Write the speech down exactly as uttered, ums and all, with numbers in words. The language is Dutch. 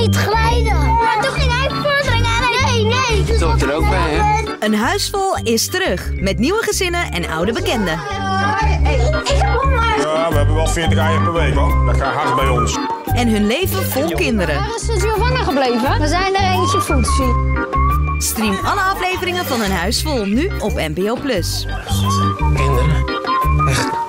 niet glijden. Maar toen ging hij vorderingen en nee, nee. Dat hoort er ook bij, hè? Een huis vol is terug. Met nieuwe gezinnen en oude bekenden. Ik heb honger. Ja, we hebben wel veertig eieren per week, hoor. Dat gaat hard bij ons. En hun leven vol kinderen. Waar is het Giovanna gebleven? We zijn er eentje voetzie. Stream alle afleveringen van Een Huis Vol nu op N P O plus. Kinderen. Echt.